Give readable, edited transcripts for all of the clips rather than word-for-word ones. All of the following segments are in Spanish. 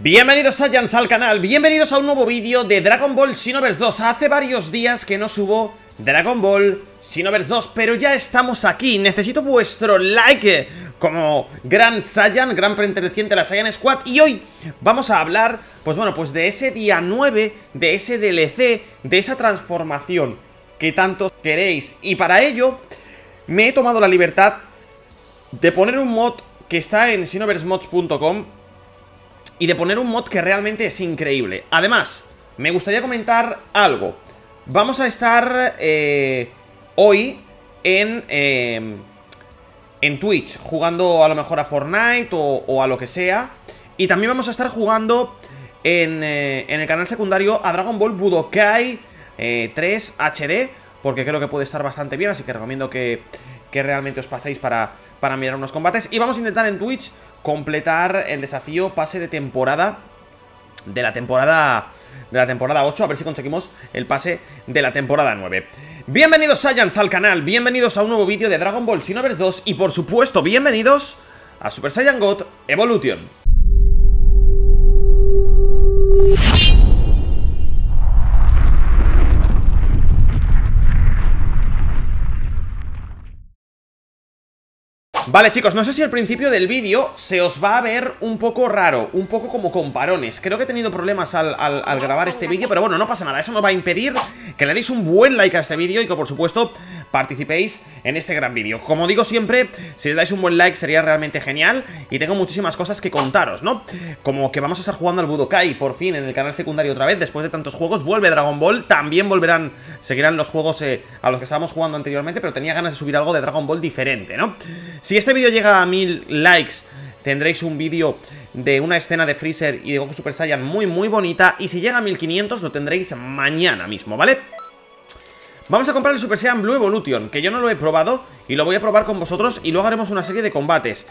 Bienvenidos Saiyans al canal, bienvenidos a un nuevo vídeo de Dragon Ball Xenoverse 2. Hace varios días que no subo Dragon Ball Xenoverse 2, pero ya estamos aquí. Necesito vuestro like como gran Saiyan, gran perteneciente a la Saiyan Squad. Y hoy vamos a hablar, pues bueno, pues de ese día 9, de ese DLC, de esa transformación que tanto queréis. Y para ello me he tomado la libertad de poner un mod que está en xenoversemods.com y de poner un mod que realmente es increíble. Además, me gustaría comentar algo. Vamos a estar hoy en Twitch, jugando a lo mejor a Fortnite o a lo que sea. Y también vamos a estar jugando en el canal secundario a Dragon Ball Budokai 3 HD, porque creo que puede estar bastante bien, así que recomiendo que realmente os paséis para mirar unos combates. Y vamos a intentar en Twitch completar el desafío pase de temporada de la temporada 8, a ver si conseguimos el pase de la temporada 9. Bienvenidos Saiyans al canal, bienvenidos a un nuevo vídeo de Dragon Ball Xenoverse 2 y por supuesto bienvenidos a Super Saiyan God Evolution. Vale chicos, no sé si al principio del vídeo se os va a ver un poco raro, un poco como con parones. Creo que he tenido problemas al grabar este vídeo, pero bueno, no pasa nada. Eso no va a impedir que le deis un buen like a este vídeo y que por supuesto participéis en este gran vídeo. Como digo siempre, si le dais un buen like sería realmente genial. Y tengo muchísimas cosas que contaros, ¿no? Como que vamos a estar jugando al Budokai por fin en el canal secundario otra vez. Después de tantos juegos vuelve Dragon Ball. También seguirán los juegos a los que estábamos jugando anteriormente, pero tenía ganas de subir algo de Dragon Ball diferente, ¿no? Si este vídeo llega a 1000 likes, tendréis un vídeo de una escena de Freezer y de Goku Super Saiyan muy bonita. Y si llega a 1500 lo tendréis mañana mismo, ¿vale? Vamos a comprar el Super Saiyan Blue Evolution, que yo no lo he probado y lo voy a probar con vosotros. Y luego haremos una serie de combates.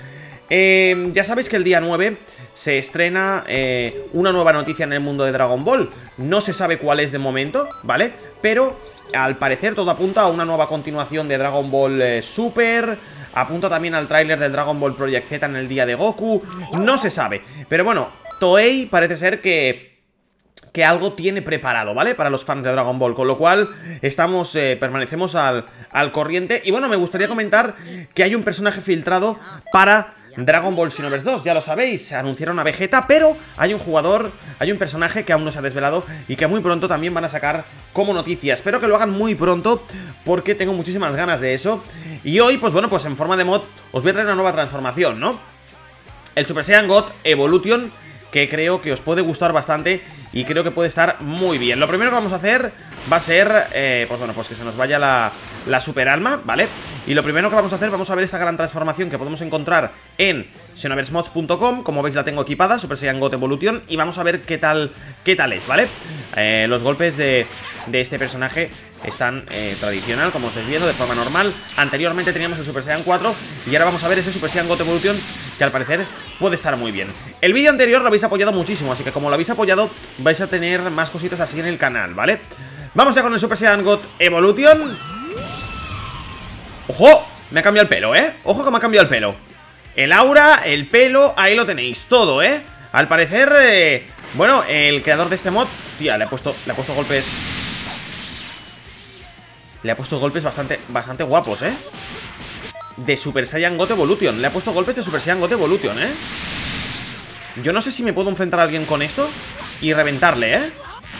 Ya sabéis que el día 9 se estrena una nueva noticia en el mundo de Dragon Ball. No se sabe cuál es de momento, ¿vale? Pero al parecer todo apunta a una nueva continuación de Dragon Ball Super. Apunta también al tráiler del Dragon Ball Project Z en el día de Goku. No se sabe, pero bueno, Toei parece ser que algo tiene preparado, ¿vale? Para los fans de Dragon Ball, con lo cual permanecemos al corriente. Y bueno, me gustaría comentar que hay un personaje filtrado para Dragon Ball Xenoverse 2, ya lo sabéis, se anunciaron a Vegeta, pero hay un personaje que aún no se ha desvelado y que muy pronto también van a sacar como noticia. Espero que lo hagan muy pronto porque tengo muchísimas ganas de eso. Y hoy, pues bueno, pues en forma de mod os voy a traer una nueva transformación, ¿no? El Super Saiyan God Evolution, que creo que os puede gustar bastante y creo que puede estar muy bien. Lo primero que vamos a hacer va a ser, pues bueno, pues que se nos vaya la super alma, ¿vale? Y lo primero que vamos a hacer, vamos a ver esta gran transformación que podemos encontrar en xenoversemods.com. Como veis la tengo equipada, Super Saiyan God Evolution. Y vamos a ver qué tal es, ¿vale? Los golpes de este personaje están tradicional, como estáis viendo, de forma normal. Anteriormente teníamos el Super Saiyan 4 y ahora vamos a ver ese Super Saiyan God Evolution, que al parecer puede estar muy bien. El vídeo anterior lo habéis apoyado muchísimo, así que como lo habéis apoyado vais a tener más cositas así en el canal, ¿vale? Vamos ya con el Super Saiyan God Evolution. ¡Ojo! Me ha cambiado el pelo, ¿eh? Ojo que me ha cambiado el pelo. El aura, el pelo, ahí lo tenéis, todo, ¿eh? Al parecer, bueno, el creador de este mod, hostia, le ha puesto golpes. Le ha puesto golpes bastante guapos, ¿eh? De Super Saiyan God Evolution. Le ha puesto golpes de Super Saiyan God Evolution, ¿eh? Yo no sé si me puedo enfrentar a alguien con esto y reventarle, ¿eh?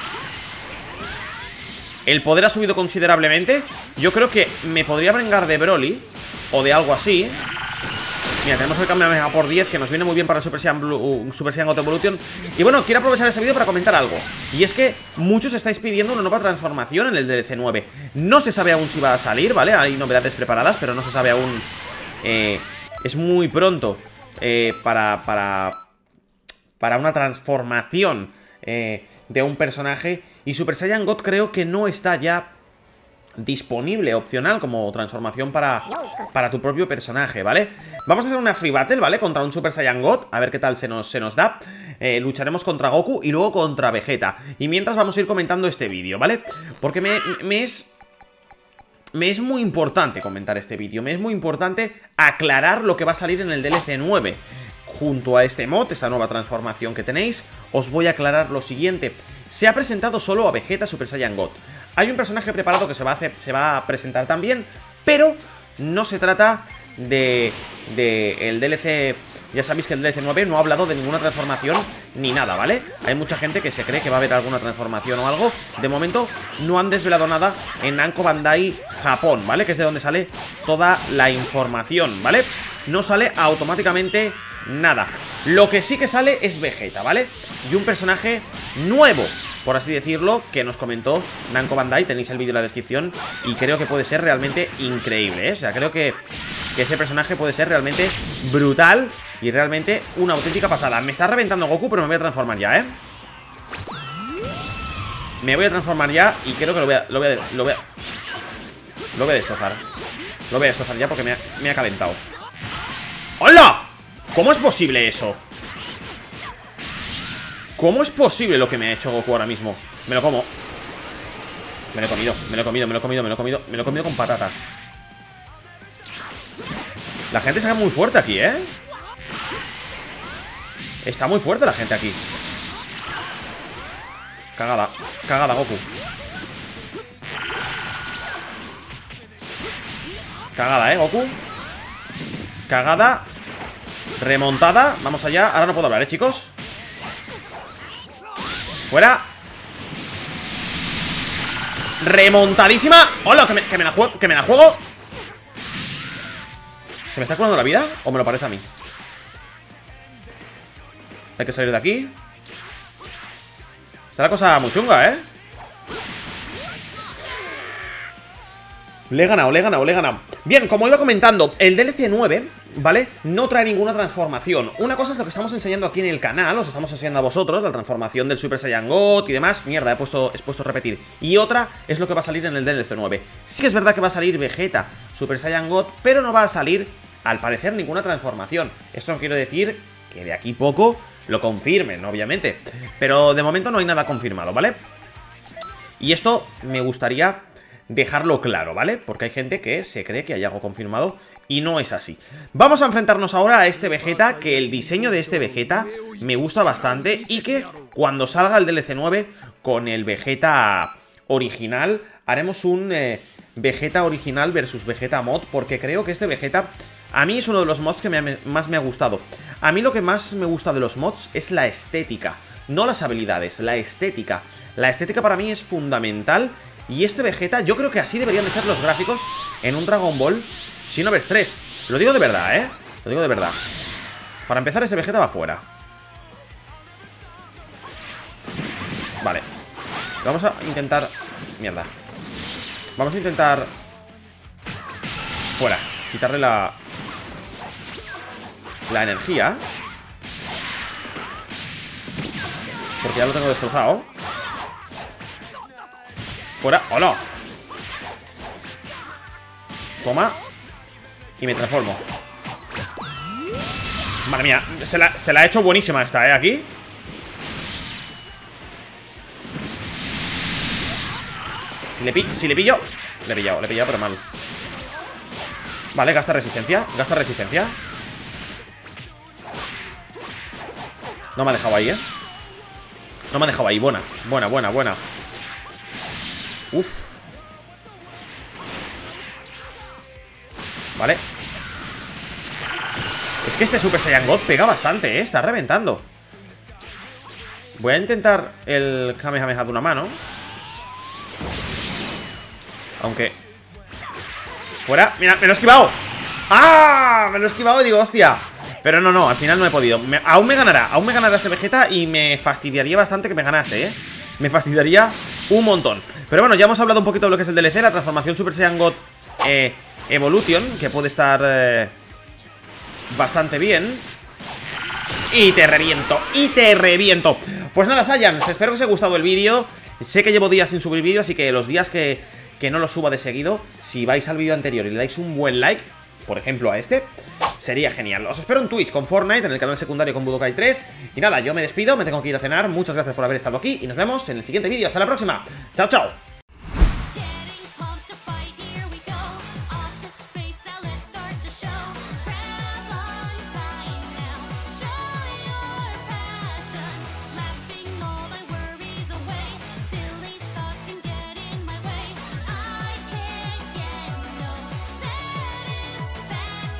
El poder ha subido considerablemente. Yo creo que me podría vengar de Broly o de algo así. Mira, tenemos el Kamehameha por 10, que nos viene muy bien para el Super Saiyan God Evolution. Y bueno, quiero aprovechar este vídeo para comentar algo. Y es que muchos estáis pidiendo una nueva transformación en el DLC 9. No se sabe aún si va a salir, ¿vale? Hay novedades preparadas, pero no se sabe aún. Es muy pronto para una transformación de un personaje. Y Super Saiyan God creo que no está ya disponible, opcional, como transformación para tu propio personaje, ¿vale? Vamos a hacer una free battle, ¿vale? Contra un Super Saiyan God, a ver qué tal se nos da. Lucharemos contra Goku y luego contra Vegeta. Y mientras vamos a ir comentando este vídeo, ¿vale? Porque me es muy importante comentar este vídeo. Me es muy importante aclarar lo que va a salir en el DLC 9. junto a este mod, esta nueva transformación que tenéis, os voy a aclarar lo siguiente. Se ha presentado solo a Vegeta Super Saiyan God. Hay un personaje preparado que se va a presentar también, pero no se trata de el DLC. Ya sabéis que el DLC 9 no ha hablado de ninguna transformación ni nada, ¿vale? Hay mucha gente que se cree que va a haber alguna transformación o algo. De momento no han desvelado nada en Namco Bandai Japón, ¿vale? Que es de donde sale toda la información, ¿vale? No sale automáticamente nada. Lo que sí que sale es Vegeta, ¿vale? Y un personaje nuevo, por así decirlo, que nos comentó Namco Bandai. Tenéis el vídeo en la descripción y creo que puede ser realmente increíble, ¿eh? O sea, creo que ese personaje puede ser realmente brutal y realmente una auténtica pasada. Me está reventando Goku, pero me voy a transformar ya, ¿eh? Me voy a transformar ya y creo que lo voy a destrozar. Lo voy a destrozar ya porque me ha calentado. ¡Hola! ¿Cómo es posible eso? ¿Cómo es posible lo que me ha hecho Goku ahora mismo? Me lo como. Me lo he comido, me lo he comido, me lo he comido, me lo he comido. Me lo he comido con patatas. La gente está muy fuerte aquí, ¿eh? Está muy fuerte la gente aquí. Cagada, cagada, Goku. Cagada, Goku. Cagada. Remontada, vamos allá. Ahora no puedo hablar, chicos. Fuera. Remontadísima. Hola, que me la juego. ¿Se me está curando la vida? ¿O me lo parece a mí? Hay que salir de aquí. Está la cosa muy chunga, ¿eh? Le he ganado, le he ganado, le he ganado. Bien, como iba comentando, el DLC 9, ¿vale? No trae ninguna transformación. Una cosa es lo que estamos enseñando aquí en el canal, os estamos enseñando a vosotros, la transformación del Super Saiyan God y demás. Mierda, he puesto a repetir. Y otra es lo que va a salir en el DLC 9. Sí que es verdad que va a salir Vegeta Super Saiyan God, pero no va a salir, al parecer, ninguna transformación. Esto no quiere decir que de aquí poco lo confirmen, obviamente. Pero de momento no hay nada confirmado, ¿vale? Y esto me gustaría dejarlo claro, ¿vale? Porque hay gente que se cree que hay algo confirmado y no es así. Vamos a enfrentarnos ahora a este Vegeta, que el diseño de este Vegeta me gusta bastante y que cuando salga el DLC 9 con el Vegeta original haremos un Vegeta original versus Vegeta mod, porque creo que este Vegeta a mí es uno de los mods que más me ha gustado. A mí lo que más me gusta de los mods es la estética, no las habilidades, la estética. La estética para mí es fundamental. Y este Vegeta, yo creo que así deberían de ser los gráficos en un Dragon Ball Xenoverse 3. Lo digo de verdad, ¿eh? Lo digo de verdad. Para empezar, este Vegeta va fuera. Vale. Vamos a intentar... Mierda. Vamos a intentar... Fuera. Quitarle la energía. Porque ya lo tengo destrozado. Fuera, ¡hola! Toma. Y me transformo. Madre mía, se la ha hecho buenísima esta, ¿eh? Aquí. Si le pillo. Le he pillado pero mal. Vale, gasta resistencia. Gasta resistencia. No me ha dejado ahí, ¿eh? No me ha dejado ahí, buena. Buena. Uf. Vale. Es que este Super Saiyan God pega bastante, ¿eh? Está reventando. Voy a intentar el Kamehameha de una mano. Aunque... Fuera. Mira, me lo he esquivado. ¡Ah! Me lo he esquivado y digo, hostia. Pero no, al final no he podido. Aún me ganará este Vegeta y me fastidiaría bastante que me ganase, ¿eh? Me fastidiaría un montón. Pero bueno, ya hemos hablado un poquito de lo que es el DLC, la transformación Super Saiyan God Evolution, que puede estar bastante bien. Y te reviento. Pues nada, Saiyans, espero que os haya gustado el vídeo. Sé que llevo días sin subir vídeo, así que los días que no lo suba de seguido, si vais al vídeo anterior y le dais un buen like, por ejemplo a este, sería genial. Os espero en Twitch con Fortnite, en el canal secundario con Budokai 3. Y nada, yo me despido, me tengo que ir a cenar. Muchas gracias por haber estado aquí y nos vemos en el siguiente vídeo. Hasta la próxima. Chao, chao.